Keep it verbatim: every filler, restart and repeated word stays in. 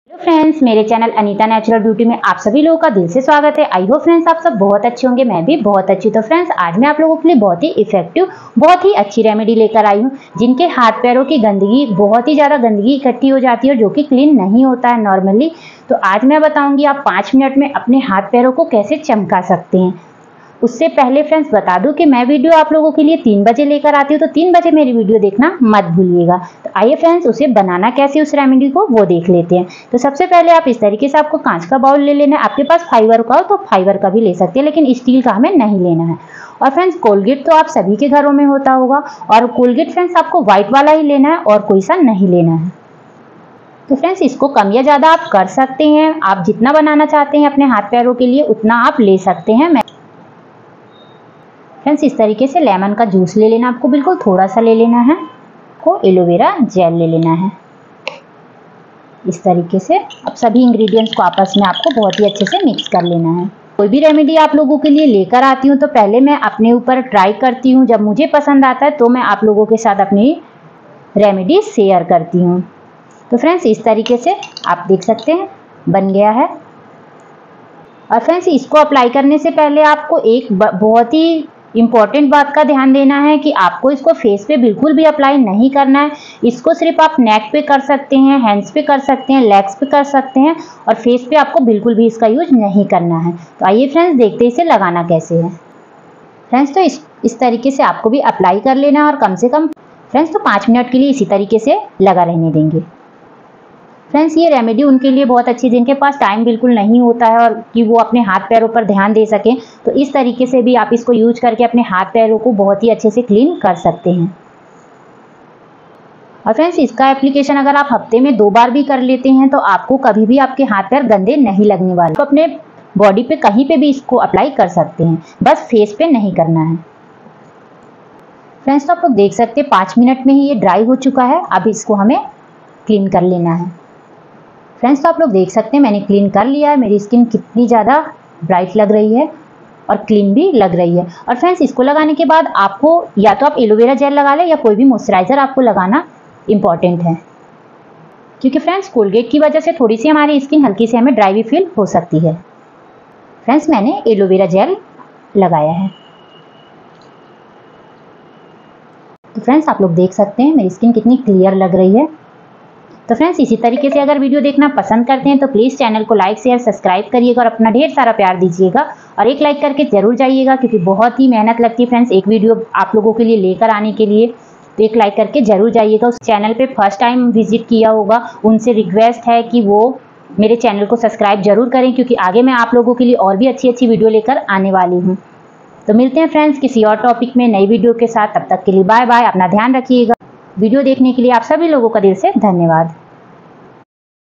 Hello friends, मेरे channel Anita natural beauty में आप सभी लोगों का दिल से स्वागत है। आई होप फ्रेंड्स आप सब बहुत अच्छे होंगे, मैं भी बहुत अच्छी। तो फ्रेंड्स आज मैं आप लोगों के लिए बहुत ही इफेक्टिव, बहुत ही अच्छी रेमेडी लेकर आई हूँ। जिनके हाथ पैरों की गंदगी, बहुत ही ज़्यादा गंदगी इकट्ठी हो जाती है जो कि क्लीन नहीं होता है नॉर्मली, तो आज मैं बताऊँगी आप पाँच मिनट में अपने हाथ पैरों को कैसे चमका सकते हैं। उससे पहले फ्रेंड्स बता दूं कि मैं वीडियो आप लोगों के लिए तीन बजे लेकर आती हूँ, तो तीन बजे मेरी वीडियो देखना मत भूलिएगा। तो आइए फ्रेंड्स उसे बनाना कैसे उस रेमेडी को वो देख लेते हैं। तो सबसे पहले आप इस तरीके से आपको कांच का बाउल ले लेना है। आपके पास फाइबर का हो तो फाइबर का भी ले सकते हैं, लेकिन स्टील का हमें नहीं लेना है। और फ्रेंड्स कोलगेट तो आप सभी के घरों में होता होगा, और कोलगेट फ्रेंड्स आपको व्हाइट वाला ही लेना है और कोई सा नहीं लेना है। तो फ्रेंड्स इसको कम या ज़्यादा आप कर सकते हैं, आप जितना बनाना चाहते हैं अपने हाथ पैरों के लिए उतना आप ले सकते हैं। फ्रेंड्स इस तरीके से लेमन का जूस ले लेना, आपको बिल्कुल थोड़ा सा ले लेना है। आपको एलोवेरा जेल ले लेना है। इस तरीके से अब सभी इंग्रेडिएंट्स को आपस में आपको बहुत ही अच्छे से मिक्स कर लेना है। कोई भी रेमेडी आप लोगों के लिए लेकर आती हूँ तो पहले मैं अपने ऊपर ट्राई करती हूँ, जब मुझे पसंद आता है तो मैं आप लोगों के साथ अपनी रेमेडी शेयर करती हूँ। तो फ्रेंड्स इस तरीके से आप देख सकते हैं बन गया है। और फ्रेंड्स इसको अप्लाई करने से पहले आपको एक बहुत ही इम्पॉर्टेंट बात का ध्यान देना है कि आपको इसको फेस पे बिल्कुल भी अप्लाई नहीं करना है। इसको सिर्फ आप नेक पे कर सकते हैं, हैंड्स पे कर सकते हैं, लेग्स पे कर सकते हैं, और फेस पे आपको बिल्कुल भी इसका यूज नहीं करना है। तो आइए फ्रेंड्स देखते हैं इसे लगाना कैसे है। फ्रेंड्स तो इस इस तरीके से आपको भी अप्लाई कर लेना है, और कम से कम फ्रेंड्स तो पाँच मिनट के लिए इसी तरीके से लगा रहने देंगे। फ्रेंड्स ये रेमेडी उनके लिए बहुत अच्छी है जिनके पास टाइम बिल्कुल नहीं होता है और कि वो अपने हाथ पैरों पर ध्यान दे सकें। तो इस तरीके से भी आप इसको यूज करके अपने हाथ पैरों को बहुत ही अच्छे से क्लीन कर सकते हैं। और फ्रेंड्स इसका एप्लीकेशन अगर आप हफ्ते में दो बार भी कर लेते हैं तो आपको कभी भी आपके हाथ पैर गंदे नहीं लगने वाले। तो अपने बॉडी पे कहीं पे भी इसको अप्लाई कर सकते हैं, बस फेस पे नहीं करना है। फ्रेंड्स तो आप लोग देख सकते हैं पाँच मिनट में ही ये ड्राई हो चुका है। अब इसको हमें क्लीन कर लेना है। फ्रेंड्स तो आप लोग देख सकते हैं मैंने क्लीन कर लिया है। मेरी स्किन कितनी ज़्यादा ब्राइट लग रही है और क्लीन भी लग रही है। और फ्रेंड्स इसको लगाने के बाद आपको या तो आप एलोवेरा जेल लगा लें या कोई भी मॉइस्चराइज़र आपको लगाना इम्पॉर्टेंट है, क्योंकि फ्रेंड्स कोलगेट की वजह से थोड़ी सी हमारी स्किन हल्की से हमें ड्राई भी फील हो सकती है। फ्रेंड्स मैंने एलोवेरा जेल लगाया है। तो फ्रेंड्स आप लोग देख सकते हैं मेरी स्किन कितनी क्लियर लग रही है। तो फ्रेंड्स इसी तरीके से अगर वीडियो देखना पसंद करते हैं तो प्लीज़ चैनल को लाइक शेयर सब्सक्राइब करिएगा और अपना ढेर सारा प्यार दीजिएगा, और एक लाइक करके ज़रूर जाइएगा, क्योंकि बहुत ही मेहनत लगती है फ्रेंड्स एक वीडियो आप लोगों के लिए लेकर आने के लिए। तो एक लाइक करके ज़रूर जाइएगा। उस चैनल पे फर्स्ट टाइम विजिट किया होगा उनसे रिक्वेस्ट है कि वो मेरे चैनल को सब्सक्राइब जरूर करें, क्योंकि आगे मैं आप लोगों के लिए और भी अच्छी अच्छी वीडियो लेकर आने वाली हूँ। तो मिलते हैं फ्रेंड्स किसी और टॉपिक में नई वीडियो के साथ। तब तक के लिए बाय बाय, अपना ध्यान रखिएगा। वीडियो देखने के लिए आप सभी लोगों का दिल से धन्यवाद।